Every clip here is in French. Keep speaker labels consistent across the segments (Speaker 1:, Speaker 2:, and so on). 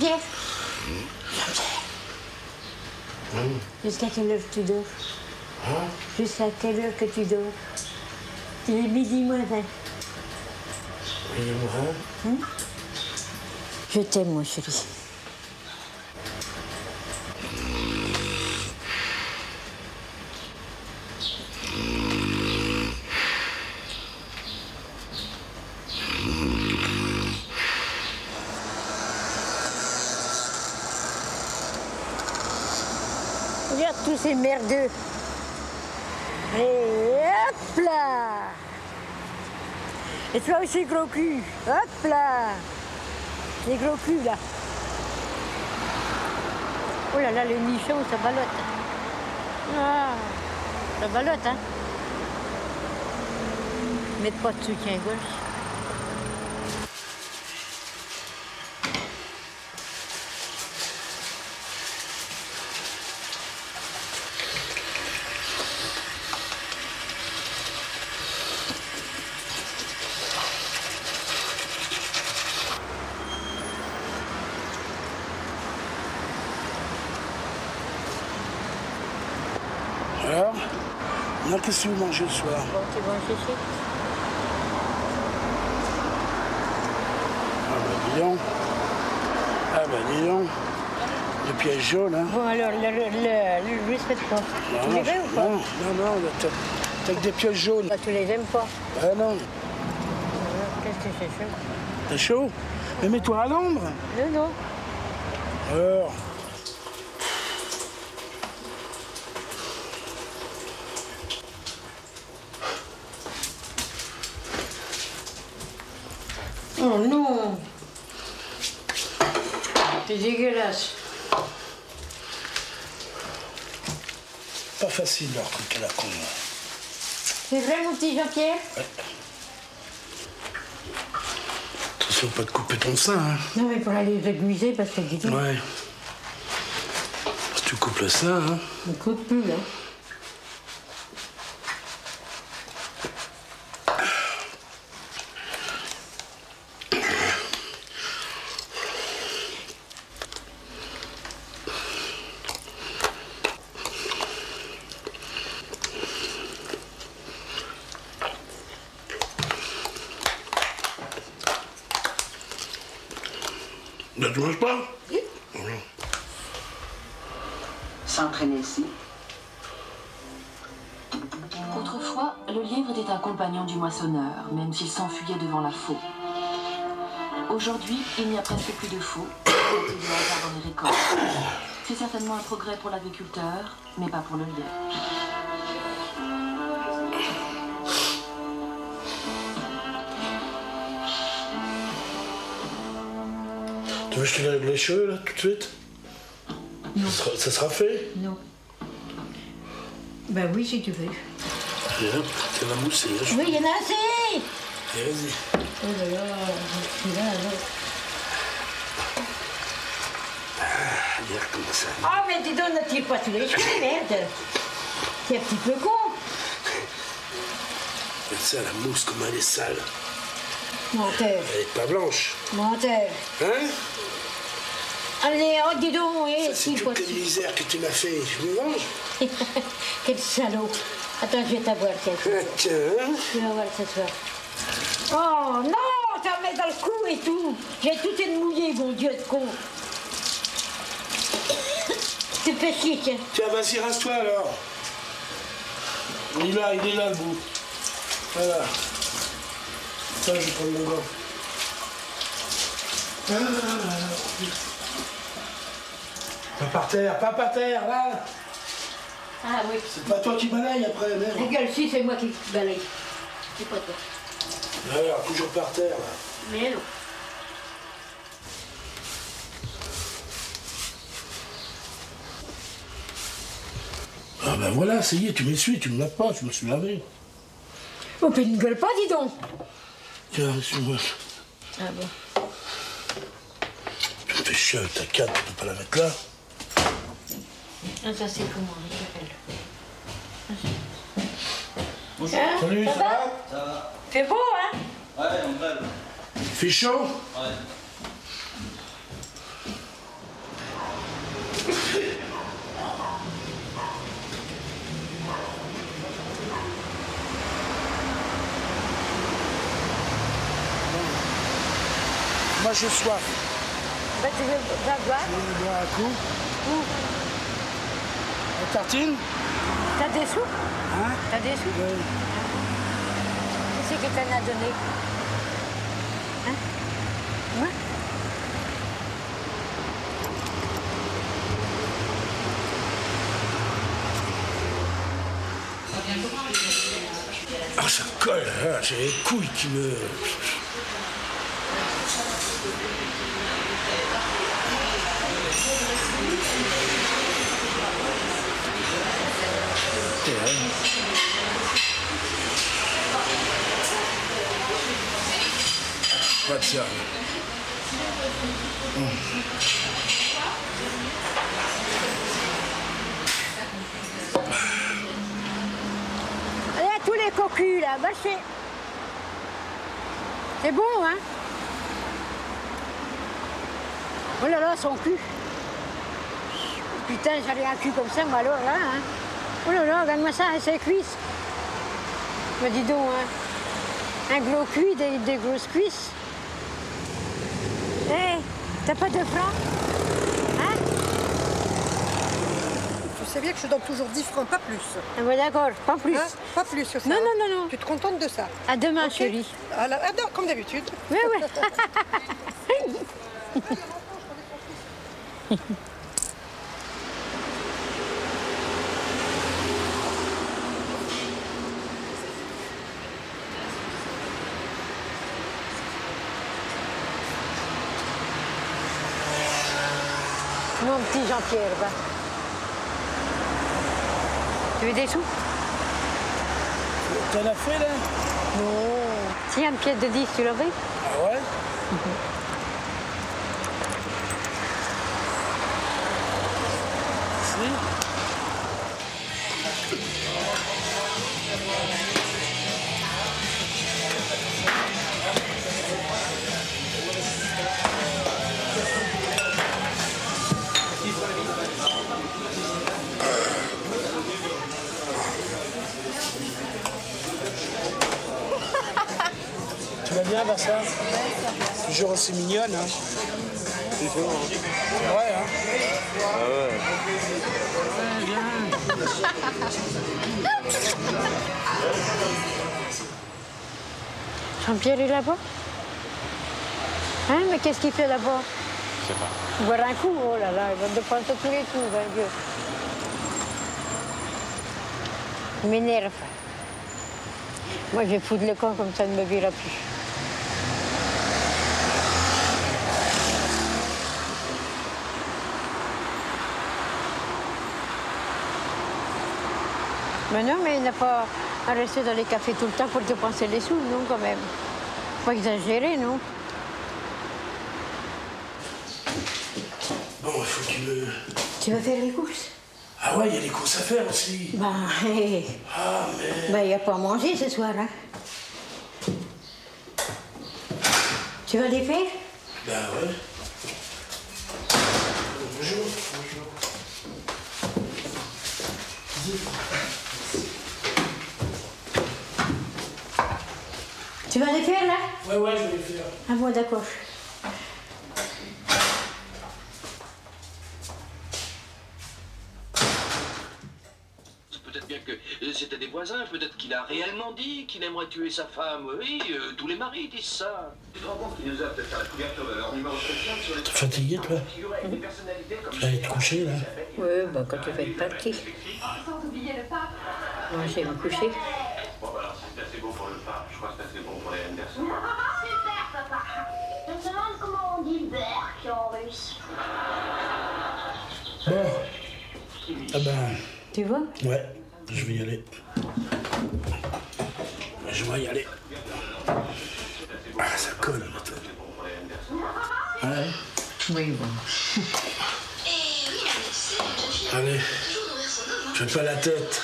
Speaker 1: Jean-Pierre. Jusqu'à quelle heure tu dors? Jusqu'à quelle heure que tu dors? Il est midi moins 20.
Speaker 2: Midi moins 20?
Speaker 1: Je t'aime, mon chéri. Regarde tous ces merdeux. Et hop là. Et toi aussi, gros cul. Hop là. Les gros culs, là. Oh là là, le nichon, ça ballotte. Ah, ça ballotte, hein. Mettre pas de soutien-gorge.
Speaker 2: Alors, qu'est-ce que vous mangez le soir?
Speaker 1: Bon, tu vas en chercher.
Speaker 2: Ah ben dis donc. Ah ben dis donc. Le piège jaune, hein.
Speaker 1: Bon, alors, le respecte pas. Tu les aimes ou pas?
Speaker 2: Non, t'as que des pièges jaunes.
Speaker 1: Ah, tu les aimes pas?
Speaker 2: Ah non.
Speaker 1: Qu'est-ce que c'est chaud?
Speaker 2: T'as chaud? Mais mets-toi à l'ombre.
Speaker 1: Non.
Speaker 2: Alors.
Speaker 1: Oh non! C'est dégueulasse.
Speaker 2: Pas facile leur truc à la con.
Speaker 1: C'est vrai, mon petit Jean-Pierre?
Speaker 2: Ouais. Attention pas de couper ton sein, hein.
Speaker 1: Non, mais pour aller les aiguiser, parce que dis donc.
Speaker 2: Ouais. Si tu coupes le sein, hein.
Speaker 1: Ne coupe plus, là.
Speaker 2: Là, tu manges pas?
Speaker 1: Oui.
Speaker 3: S'entraîner ici. Autrefois, le lièvre était un compagnon du moissonneur, même s'il s'enfuyait devant la faux. Aujourd'hui, il n'y a presque plus de faux, et de hasard dans les récoltes. C'est certainement un progrès pour l'agriculteur, mais pas pour le lièvre.
Speaker 2: Tu veux que je te lève les cheveux, là, tout de suite?
Speaker 1: Non.
Speaker 2: Ça sera fait?
Speaker 1: Non. Ben oui, si tu veux.
Speaker 2: Et hop, c'est la mousse, là.
Speaker 1: Oui, il y en a assez!
Speaker 2: Et vas-y.
Speaker 1: Oh là là, celui-là, alors.
Speaker 2: Regarde comment ça.
Speaker 1: Ah, mais dis donc, ne tire pas tous les cheveux, merde! C'est un petit peu con.
Speaker 2: Regarde ça, la mousse, comment elle est sale.
Speaker 1: Menteur.
Speaker 2: Elle est pas blanche.
Speaker 1: Menteur.
Speaker 2: Hein?
Speaker 1: Allez, oh, dis donc,
Speaker 2: Ça, c'est toute la misère que tu m'as fait. Je me venge.
Speaker 1: Quel salaud. Attends, je vais t'avoir, tiens.
Speaker 2: Tiens, hein?
Speaker 1: Tu vas voir ce soir. Oh non, ça me met dans le cou et tout. J'ai tout été mouillé, mon Dieu de con. Tu fais chier, tiens.
Speaker 2: Tiens, vas-y, rase-toi alors. Il est là le bout. Voilà. Ça, je vais prendre mon gant. Pas par terre, là.
Speaker 1: Ah oui.
Speaker 2: C'est pas toi qui balaye après, merde.
Speaker 1: La gueule, si, c'est moi qui balaye. C'est pas toi.
Speaker 2: Alors, toujours par terre, là.
Speaker 1: Mais non.
Speaker 2: Ah ben voilà, ça y est, tu m'essuies, tu me laves pas, je me suis lavé.
Speaker 1: Oh, puis ne gueule pas, dis donc.
Speaker 2: Tiens, suis-moi.
Speaker 1: Ah bon.
Speaker 2: Tu me fais chier avec ta canne, tu peux pas la mettre là.
Speaker 1: Ah, ça c'est comment, il s'appelle.
Speaker 4: Bonjour.
Speaker 1: Hein,
Speaker 2: Salut, ça va?
Speaker 4: Ça va?
Speaker 1: C'est beau, hein?
Speaker 4: Ouais, on grève.
Speaker 2: Il fait chaud?
Speaker 4: Ouais.
Speaker 2: Moi j'ai soif.
Speaker 1: Ben, tu veux boire?
Speaker 2: Je vais boire un coup.
Speaker 1: Où?
Speaker 2: La tartine?
Speaker 1: T'as des sous?
Speaker 2: Hein?
Speaker 1: T'as des sous?
Speaker 2: Oui.
Speaker 1: Qui c'est qui t'en a donné? Hein? Moi?
Speaker 2: Ah, ça colle, hein, j'ai les couilles qui me... Pas de ça.
Speaker 1: Allez, à tous les cocus, là, bâchez. C'est bon, hein? Oh là là, son cul. Putain, j'avais un cul comme ça, moi, alors, là, hein? Oh là là, regarde-moi ça, ses cuisses. Mais dis donc, hein? Un gros cul, des grosses cuisses. Hé, t'as pas de francs? Hein?
Speaker 5: Tu sais bien que je donne toujours 10 francs, pas plus.
Speaker 1: Ah bon, d'accord, pas plus.
Speaker 5: Hein? Pas plus que ça.
Speaker 1: Non, non, non, non.
Speaker 5: Tu te contentes de ça.
Speaker 1: À demain,
Speaker 5: Ok.
Speaker 1: chérie.
Speaker 5: Ah, non, comme d'habitude.
Speaker 1: Oui, oui. Mon petit Jean-Pierre, va. Tu veux des sous?
Speaker 2: T'en as fait, là?
Speaker 1: Non. Tiens, une pièce de 10, tu l'aurais?
Speaker 2: Ah ouais? Si? Tu vas bien, Vincent? Toujours aussi mignonne, hein? Toujours, hein? C'est vrai, hein? Ah ouais.
Speaker 1: Jean-Pierre est là-bas? Hein, mais qu'est-ce qu'il fait là-bas?
Speaker 6: Je sais pas.
Speaker 1: Boire un coup, oh là là, il va me prendre tous les coups, hein, Dieu. Il m'énerve. Moi, je vais foutre le camp comme ça, ne me verra plus. Mais non, mais il n'a pas à rester dans les cafés tout le temps pour dépenser les sous, non, quand même. Pas exagérer, non?
Speaker 2: Bon, il faut que tu me...
Speaker 1: Tu vas faire les courses?
Speaker 2: Ah ouais, il y a des courses à faire aussi.
Speaker 1: Ben, hé.
Speaker 2: Ah, mais...
Speaker 1: Ben, il n'y a pas à manger ce soir, hein? Tu vas les faire?
Speaker 2: Ben ouais. Bonjour. Bonjour.
Speaker 1: Tu vas les faire, là?
Speaker 2: Ouais, ouais, je vais les faire.
Speaker 1: Ah bon, d'accord.
Speaker 7: Peut-être bien que c'était des voisins, peut-être qu'il a réellement dit qu'il aimerait tuer sa femme. Oui, tous les maris disent ça. Tu te rends compte qu'il nous a peut-être faire la couverture de leur numéro spécial sur les...
Speaker 2: T'es fatigué, toi? Tu vas aller te coucher, là?
Speaker 1: Oui, ben, quand tu vas être parti. Moi, je vais me coucher.
Speaker 7: Bon, alors c'est assez beau pour le pape. Je crois que c'est assez bon pour les Henderson.
Speaker 8: Super, papa. Je me demande comment on dit berk en russe.
Speaker 2: Bon. Ah ben...
Speaker 1: Tu vois?
Speaker 2: Ouais, je vais y aller. Je vais y aller. Ah, ça colle, maintenant. Ouais.
Speaker 1: Oui, bon.
Speaker 2: Allez, je fais pas la tête.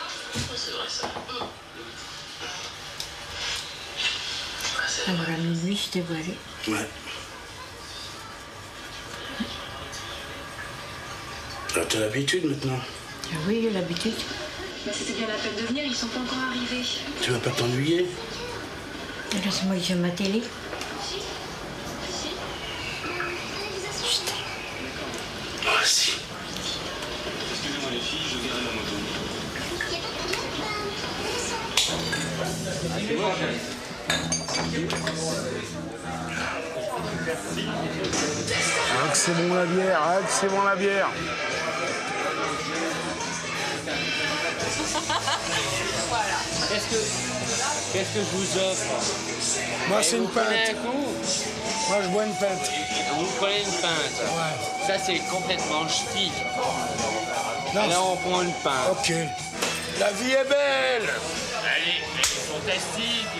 Speaker 1: Alors, à minuit, je te verrai.
Speaker 2: Ouais. Alors, t'as l'habitude maintenant.
Speaker 1: Ah oui, j'ai l'habitude.
Speaker 3: Mais c'était bien la peine de venir, ils sont pas encore arrivés.
Speaker 2: Tu vas pas t'ennuyer?
Speaker 1: Laisse-moi que j'aime ma télé.
Speaker 7: ici, je verrai ma moto.
Speaker 2: Ah, que c'est bon la bière, ah, que c'est bon la bière.
Speaker 4: Qu'est-ce que je vous offre?
Speaker 2: Moi, c'est une
Speaker 4: Vous prenez un
Speaker 2: pinte.
Speaker 4: coup?
Speaker 2: Moi, je bois une pinte.
Speaker 4: Vous prenez une pinte.
Speaker 2: Ouais.
Speaker 4: Ça, c'est complètement ch'ti.
Speaker 2: Non,
Speaker 4: Là, on prend une pinte.
Speaker 2: ok. La vie est belle.
Speaker 4: Allez, c'est fantastique.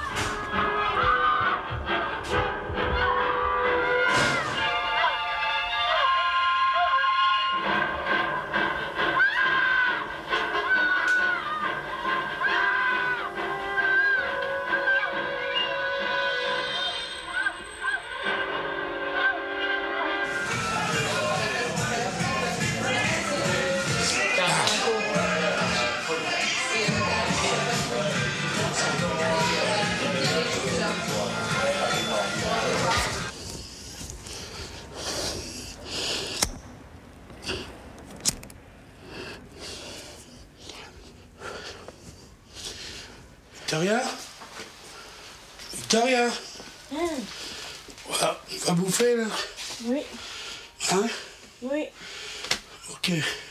Speaker 2: Victoria? Victoria? Voilà, on va bouffer là?
Speaker 1: Oui,
Speaker 2: Hein?
Speaker 1: oui.
Speaker 2: Ok.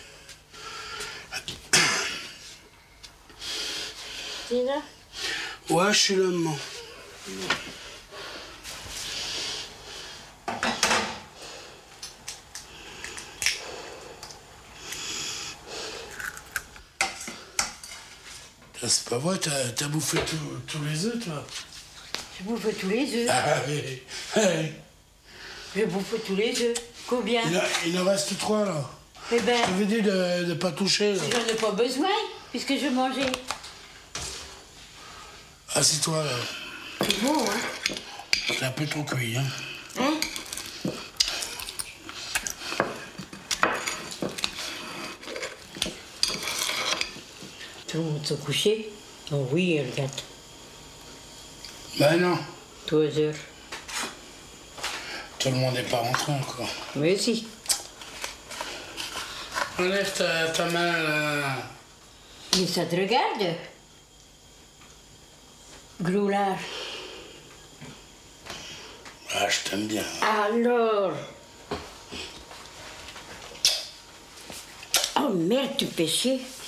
Speaker 1: T'es là?
Speaker 2: Ouais, je suis là, maman. C'est pas vrai, t'as bouffé tous les œufs, toi?
Speaker 1: Je bouffe tous les œufs.
Speaker 2: Ah oui. Hey.
Speaker 1: Je bouffe tous les œufs. Combien?
Speaker 2: Il en reste 3, là.
Speaker 1: Eh ben,
Speaker 2: Je t'avais dit de ne pas toucher, là.
Speaker 1: j'en ai pas besoin, puisque je mangeais.
Speaker 2: Assis-toi, là.
Speaker 1: C'est bon, hein?
Speaker 2: C'est un peu trop cuit, hein.
Speaker 1: Hein? Tout le monde s'est couché? Oh oui, regarde.
Speaker 2: Ben non,
Speaker 1: 3 heures.
Speaker 2: tout le monde n'est pas rentré encore.
Speaker 1: Mais si.
Speaker 2: Enlève ta main, là.
Speaker 1: Mais ça te regarde? Gloulard.
Speaker 2: Ah, je t'aime bien.
Speaker 1: Alors? Oh merde, tu fais chier.